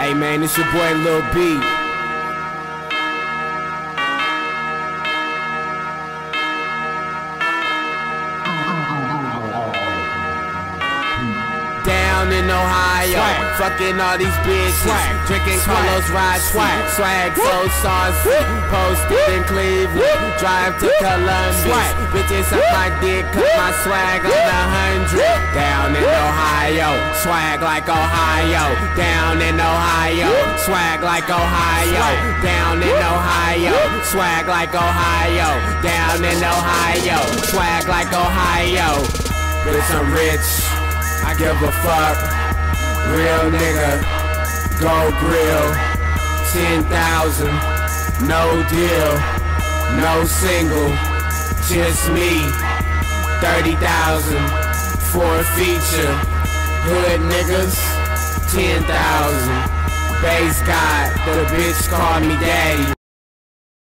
Hey man, it's your boy Lil B. Down in Ohio, fucking all these bitches, drinking Carlos Rossi, swag so saucy, posted in Cleveland, drive to Columbus, bitches up my dick, cut my swag on 100. Down in Ohio, swag like Ohio. Down in Ohio, swag like Ohio. Down in Ohio, swag like Ohio. Down in Ohio, swag like Ohio. Bitch, I'm rich, I give a fuck. Real nigga, go grill. 10,000, no deal, no single, just me. 30,000 for a feature. Hood niggas, 10,000. Base God, the bitch call me daddy.